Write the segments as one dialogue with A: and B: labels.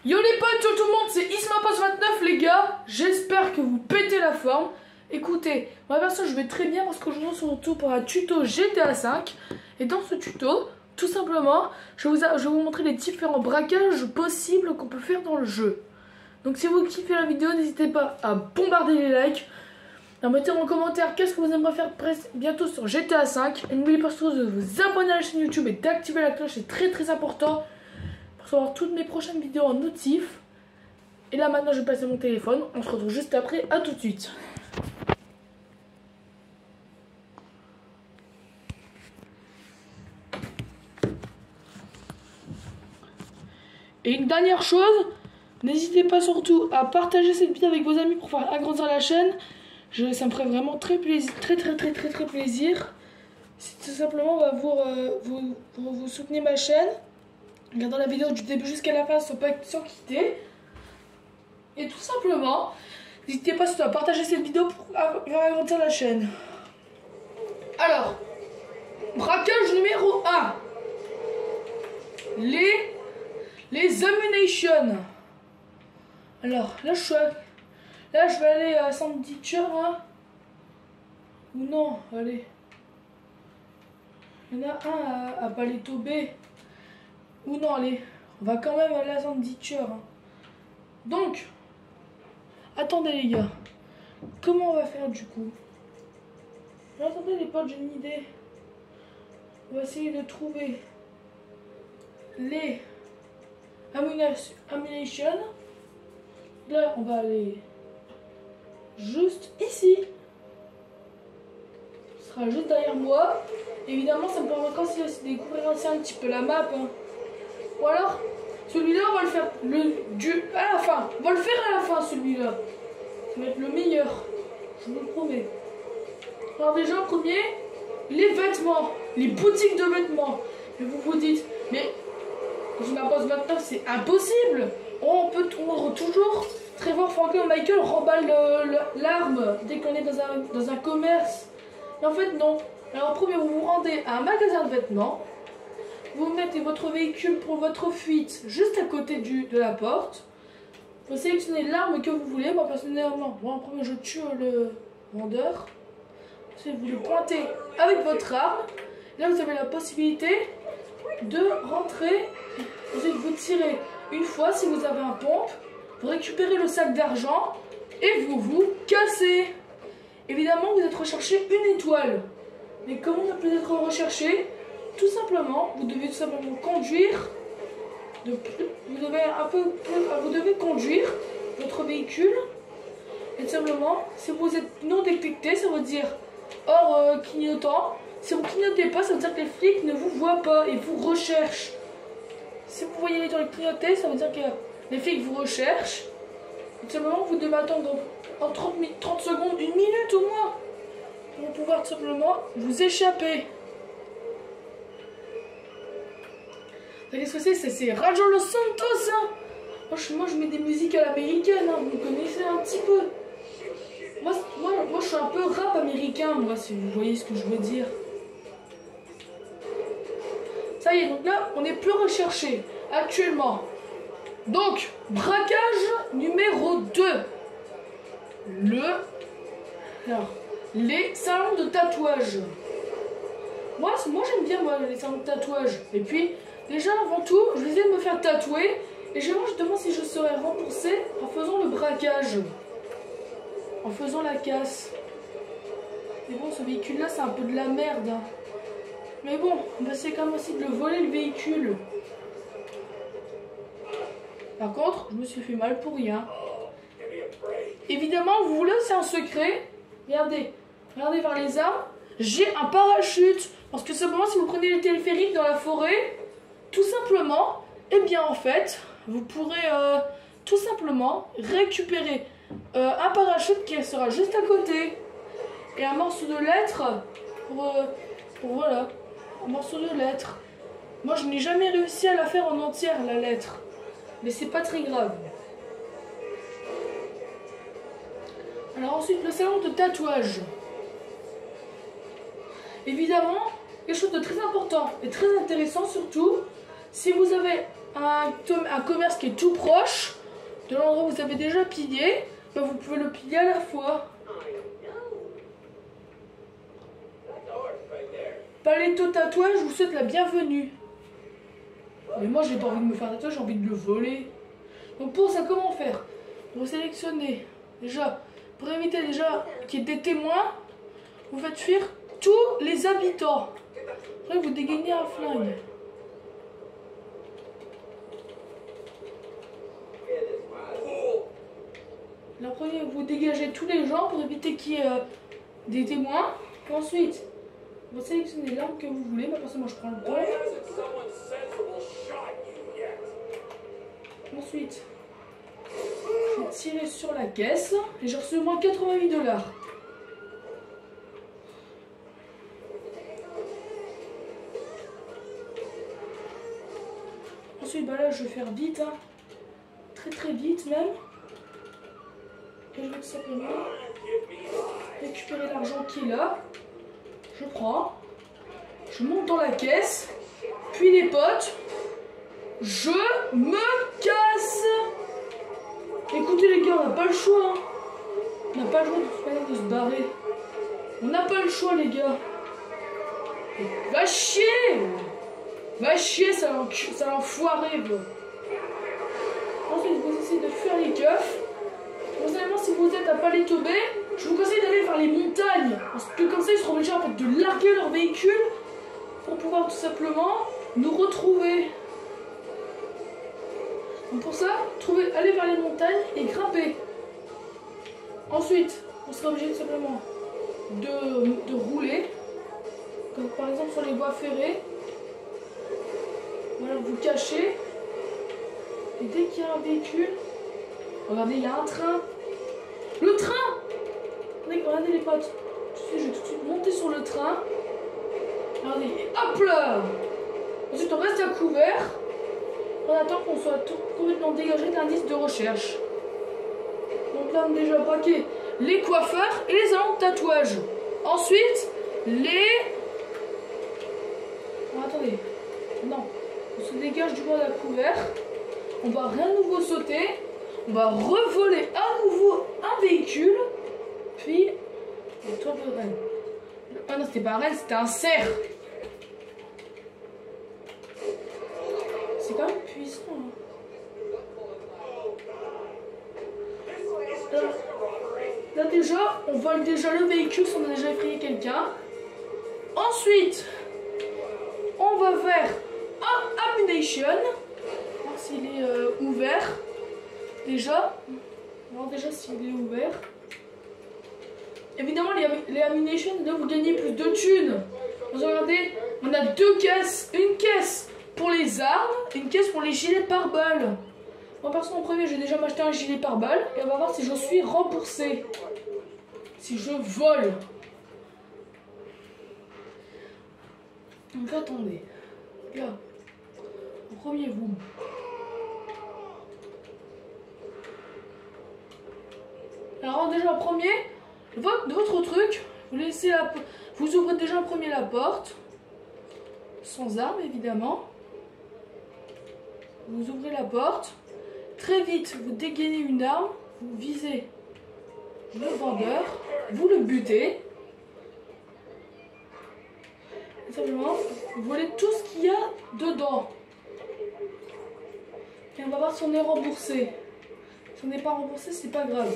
A: Yo les potes, yo tout le monde, c'est IsmaPost29 les gars. J'espère que vous pétez la forme. Écoutez, ma version je vais très bien parce qu'aujourd'hui on se retrouve pour un tuto GTA 5. Et dans ce tuto, tout simplement, je vais vous montrer les différents braquages possibles qu'on peut faire dans le jeu. Donc si vous kiffez la vidéo, n'hésitez pas à bombarder les likes, à mettre en commentaire qu'est-ce que vous aimeriez faire bientôt sur GTA 5. Et n'oubliez pas surtout de vous abonner à la chaîne YouTube et d'activer la cloche, c'est très important pour savoir toutes mes prochaines vidéos en notif. Et là maintenant je vais passer mon téléphone, on se retrouve juste après, à tout de suite. Et une dernière chose, n'hésitez pas surtout à partager cette vidéo avec vos amis pour faire agrandir la chaîne. Ça me ferait vraiment très plaisir, très plaisir. Si tout simplement vous soutenez ma chaîne, regardant la vidéo du début jusqu'à la fin sans quitter. Et tout simplement, n'hésitez pas surtout à partager cette vidéo pour faire agrandir la chaîne. Alors, braquage numéro 1. Les ammunitions. Alors, là je vais aller à Sanditure, hein. Ou non, allez. Il y en a un à Paleto B. Ou non, allez. On va quand même aller à Sanditure, hein. Donc, attendez les gars. Comment on va faire du coup? Attendez les potes, j'ai une idée. On va essayer de trouver les ammunitions. Là, on va aller juste ici. Ce sera juste derrière moi. Évidemment, ça me permettra aussi de découvrir aussi un petit peu la map, hein. Ou alors, celui-là, on va le faire à la fin. On va le faire à la fin, celui-là. Ça va être le meilleur. Je vous le promets. Alors déjà, en premier, les vêtements. Les boutiques de vêtements. Et vous vous dites, mais IsmaPost29, c'est impossible. On peut toujours Trevor, Franklin, Michael remballe l'arme dès qu'on est dans un commerce. Et en fait, non. Alors, en premier, vous vous rendez à un magasin de vêtements. Vous mettez votre véhicule pour votre fuite juste à côté de la porte. Vous sélectionnez l'arme que vous voulez. Moi, personnellement, en premier, je tue le vendeur. Ensuite, vous le pointez avec votre arme. Là, vous avez la possibilité de rentrer. Ensuite, vous tirez une fois si vous avez un pompe. Vous récupérez le sac d'argent et vous vous cassez. Évidemment, vous êtes recherché une étoile. Mais comment on peut être recherché? Tout simplement, vous devez tout simplement conduire. Vous devez conduire votre véhicule. Et tout simplement, si vous êtes non détecté, ça veut dire hors clignotant. Si vous ne clignotez pas, ça veut dire que les flics ne vous voient pas et vous recherchent. Si vous voyez l'étoile clignoter, ça veut dire que les flics vous recherchent. Et tout simplement, vous devez attendre en 30 secondes, une minute au moins, pour pouvoir tout simplement vous échapper. Qu'est-ce que c'est? C'est Rajon Los Santos, hein. Moi, je mets des musiques à l'américaine, hein. Vous connaissez un petit peu. Moi, je suis un peu rap américain, moi, si vous voyez ce que je veux dire. Ça y est, donc là, on n'est plus recherché actuellement. Donc, braquage numéro 2. Les salons de tatouage. Moi j'aime bien les salons de tatouage. Et puis, déjà, avant tout, je vais essayer de me faire tatouer. Et je me demande si je serais remboursé en faisant le braquage. En faisant la casse. Mais bon, ce véhicule-là, c'est un peu de la merde, hein. Mais bon, on va essayer quand même aussi de le voler, le véhicule. Par contre, je me suis fait mal pour rien. Évidemment, vous voulez aussi un secret. Regardez vers les arbres. J'ai un parachute. Parce que simplement, si vous prenez les téléphériques dans la forêt, tout simplement, eh bien en fait, vous pourrez tout simplement récupérer un parachute qui sera juste à côté. Et un morceau de lettre voilà. Un morceau de lettre. Moi, je n'ai jamais réussi à la faire en entière, la lettre. Mais c'est pas très grave. Alors ensuite, le salon de tatouage. Évidemment, quelque chose de très important et très intéressant surtout, si vous avez un commerce qui est tout proche de l'endroit où vous avez déjà pillé, bah vous pouvez le piller à la fois. Paletto tatouage, je vous souhaite la bienvenue. Mais moi j'ai pas envie de me faire tatouage, j'ai envie de le voler. Donc pour ça, comment faire? Vous sélectionnez déjà, pour éviter déjà qu'il y ait des témoins, vous faites fuir tous les habitants. Après vous dégainez un flingue. La première, vous dégagez tous les gens pour éviter qu'il y ait des témoins. Et ensuite, vous sélectionnez l'arme que vous voulez. Mais moi je prends le temps. Ensuite, je vais tirer sur la caisse et j'ai reçu au moins 88 $. Ensuite, bah là, je vais faire vite, hein. Très vite même. Et je vais tout simplement récupérer l'argent qui est là. Je prends, je monte dans la caisse, puis les potes, je me casse. Écoutez les gars, on n'a pas le choix. Hein. On n'a pas le choix de se barrer. On n'a pas le choix les gars. Va chier. Va chier, ça l'enfoiré. Ensuite, vous essayez de fuir les keufs. Personnellement, si vous êtes à Paletto Bay, je vous conseille d'aller vers les montagnes. Parce que comme ça, ils seront obligés en fait, de larguer leur véhicule pour pouvoir tout simplement nous retrouver. Donc pour ça, allez vers les montagnes et grimper. Ensuite, on sera obligé tout simplement de rouler. Comme par exemple sur les voies ferrées. Voilà, vous cachez. Et dès qu'il y a un véhicule, regardez, il y a un train. Le train! Regardez les potes. Je vais tout de suite monter sur le train. Regardez, hop là! Ensuite, on reste à couvert. On attend qu'on soit complètement dégagé de l'indice de recherche. Donc là, on a déjà braqué les coiffeurs et les salons de tatouage. Ensuite, Oh, attendez. Non. On se dégage du bord de la couvert. On va à nouveau sauter. On va revoler à nouveau un véhicule. Puis, le tour de Rennes. Ah non, c'était pas un Rennes, c'était un cerf. C'est quand même puissant. Hein. Là déjà, on vole déjà le véhicule si on a déjà effrayé quelqu'un. Ensuite, on va vers Ammunition. Voir s'il est ouvert. Déjà. On va voir déjà s'il est ouvert. Évidemment, les Ammunition, là, vous gagnez plus de thunes. Regardez, on a deux caisses. Une caisse pour les armes et une caisse pour les gilets pare-balles. Moi, perso, en premier, j'ai déjà m'acheté un gilet pare-balles. Et on va voir si je suis remboursé. Si je vole. Donc, attendez. Là. En premier, vous. Alors, déjà, en premier, votre truc, vous ouvrez déjà en premier la porte. Sans arme, évidemment. Vous ouvrez la porte. Très vite, vous dégainez une arme. Vous visez le vendeur. Vous le butez. Et simplement, vous volez tout ce qu'il y a dedans. Et on va voir si on est remboursé. Si on n'est pas remboursé, c'est pas grave.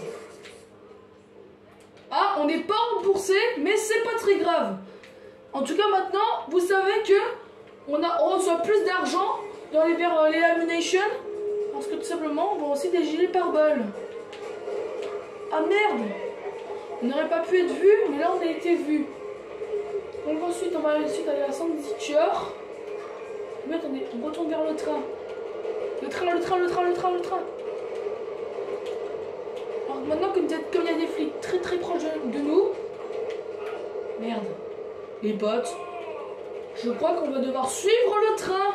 A: Ah, on n'est pas remboursé, mais c'est pas très grave. En tout cas, maintenant, vous savez que on reçoit plus d'argent dans les Ammunition parce que tout simplement, on vend aussi des gilets pare-balles. Ah merde! On n'aurait pas pu être vu, mais là, on a été vu. Donc ensuite, on va aller à la Sandwich. Mais attendez, on retourne vers le train. Le train. Alors maintenant, comme il y a des flics très proches de nous. Merde. Les potes. Je crois qu'on va devoir suivre le train.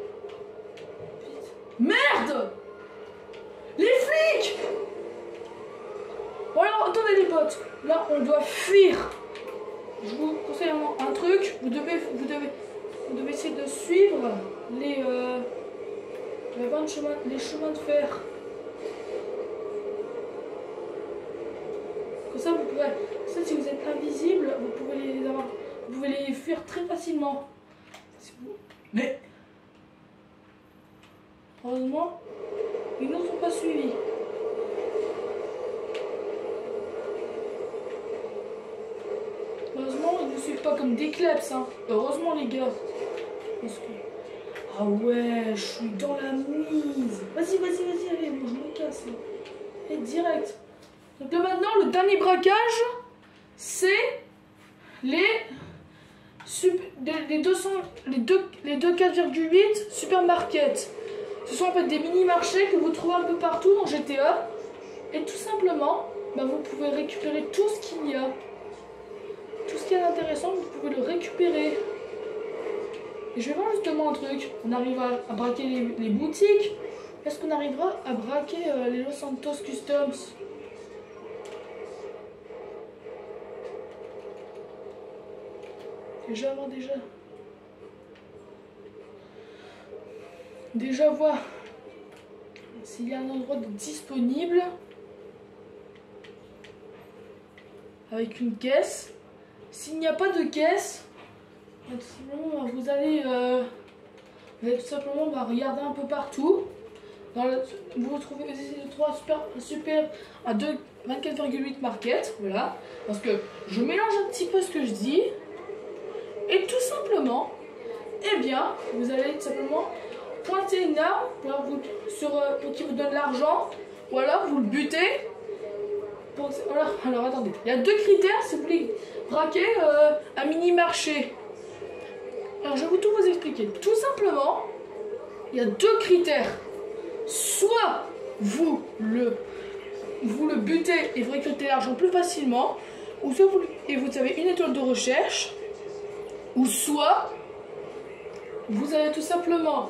A: Merde! Les flics! Bon alors, attendez les potes. Là, on doit fuir. Je vous conseille un truc. Vous devez essayer de suivre Il va y avoir les chemins de fer. Comme ça, vous pourrez. Ça, si vous êtes invisible, vous pouvez les avoir. Vous pouvez les fuir très facilement. Mais heureusement, ils ne nous ont pas suivis. Heureusement, ils ne suivent pas comme des kleps, hein. Heureusement, les gars. Parce que... Ah ouais, je suis dans la mise. Vas-y, allez, moi je me casse. Là. Et direct. Donc là maintenant, le dernier braquage, c'est les 4,8 supermarkets. Ce sont en fait des mini-marchés que vous trouvez un peu partout dans GTA. Et tout simplement, bah, vous pouvez récupérer tout ce qu'il y a. Tout ce qui est intéressant, vous pouvez le récupérer. Et je vais voir justement un truc. On arrive à braquer les boutiques. Est-ce qu'on arrivera à braquer les Los Santos Customs? Déjà voir s'il y a un endroit disponible avec une caisse. S'il n'y a pas de caisse, tout simplement, vous allez tout simplement regarder un peu partout. Vous trouvez les 3 super à 24,8 market, voilà. Parce que je mélange un petit peu ce que je dis. Et tout simplement, eh bien, vous allez tout simplement pointer une arme pour qu'il vous donne l'argent, ou alors vous le butez. Alors attendez, il y a 2 critères si vous voulez braquer un mini-marché. Alors je vais tout vous expliquer. Tout simplement, il y a 2 critères. Soit vous le butez et vous récoltez l'argent plus facilement, ou soit vous avez une étoile de recherche, ou soit vous avez tout simplement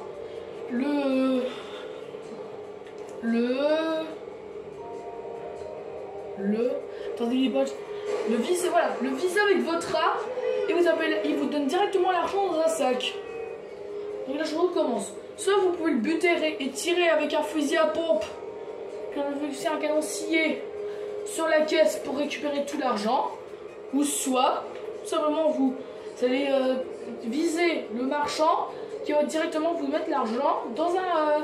A: attendez, le visa, voilà, le visa avec votre arme, et il vous donne directement l'argent dans un sac. Donc là je recommence. Soit vous pouvez le buter et tirer avec un fusil à pompe, c'est un canon scié sur la caisse pour récupérer tout l'argent, ou soit simplement vous allez viser le marchand qui va directement vous mettre l'argent dans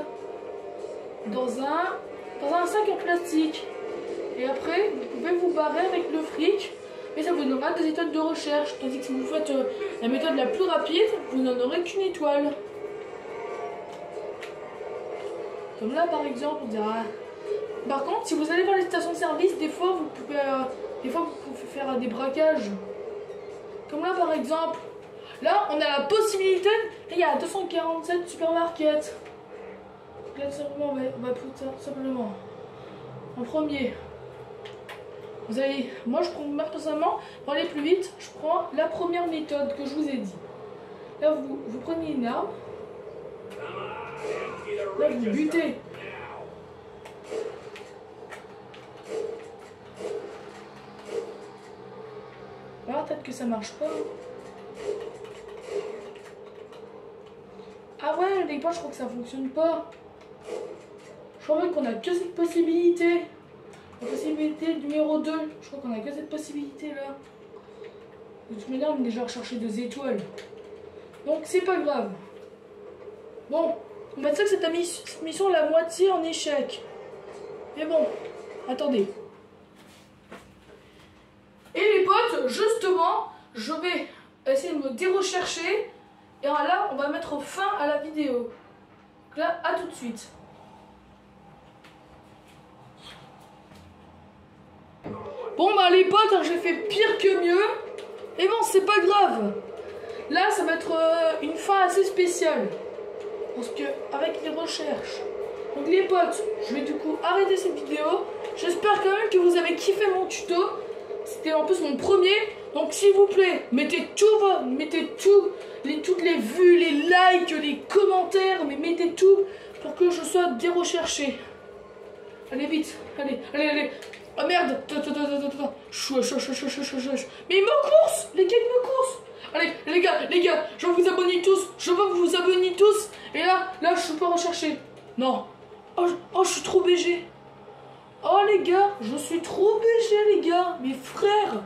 A: un sac en plastique. Et après, vous pouvez vous barrer avec le fric, mais ça vous donnera des étoiles de recherche. Tandis que si vous faites la méthode la plus rapide, vous n'en aurez qu'une étoile. Comme là, par exemple, on dira... Par contre, si vous allez vers les stations-service, des fois, vous pouvez faire des braquages. Comme là, par exemple. Là, on a la possibilité... Il y a 247 supermarkets. Là, simplement, on va simplement... En premier... Vous allez, moi je prends personnellement, pour aller plus vite, je prends la première méthode que je vous ai dit. Là vous prenez une arme, là vous butez. Alors peut-être que ça marche pas. Ah ouais, les gars, je crois que ça fonctionne pas. Je crois même qu'on a que cette possibilité. La possibilité numéro 2, je crois qu'on a que cette possibilité là. De toute manière, on a déjà recherché 2 étoiles. Donc c'est pas grave. Bon, on va dire que cette mission la moitié en échec. Mais bon, attendez. Et les potes, justement, je vais essayer de me dérechercher. Et là, on va mettre fin à la vidéo. Donc là, à tout de suite. Bon bah les potes, hein, j'ai fait pire que mieux. Et bon, c'est pas grave. Là, ça va être une fin assez spéciale. Parce que, avec les recherches. Donc les potes, je vais du coup arrêter cette vidéo. J'espère quand même que vous avez kiffé mon tuto. C'était en plus mon premier. Donc s'il vous plaît, mettez toutes les vues, les likes, les commentaires. Mais mettez tout pour que je sois dérecherché. Allez vite, allez. Oh merde, attends. Mais il me course. Les gars, ils me coursent. Allez, les gars, je veux vous abonner tous. Et là, je suis pas recherché. Non. Oh, je suis trop BG. Oh les gars, je suis trop BG les gars. Mes frères.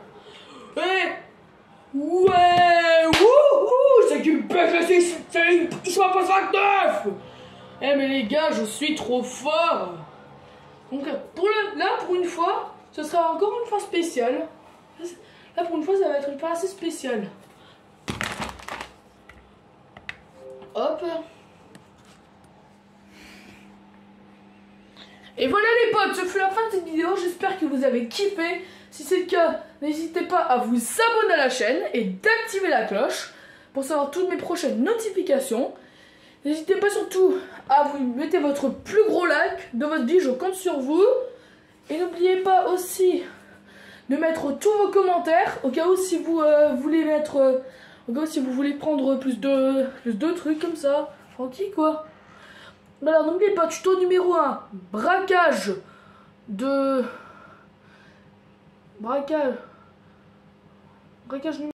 A: Ouais. Wouhou. C'est qu'une BG6. Ils sont pas 29. Mais les gars, je suis trop fort. Donc là, pour une fois, ce sera encore une fois spéciale. Là, pour une fois, ça va être une fois assez spéciale. Hop. Et voilà les potes, ce fut la fin de cette vidéo. J'espère que vous avez kiffé. Si c'est le cas, n'hésitez pas à vous abonner à la chaîne et d'activer la cloche pour savoir toutes mes prochaines notifications. N'hésitez pas surtout à vous mettre votre plus gros like de votre vie, je compte sur vous. Et n'oubliez pas aussi de mettre tous vos commentaires au cas où si vous voulez mettre, au cas où si vous voulez prendre plus de trucs comme ça, tranquille quoi. Alors n'oubliez pas, tuto numéro 1, braquage numéro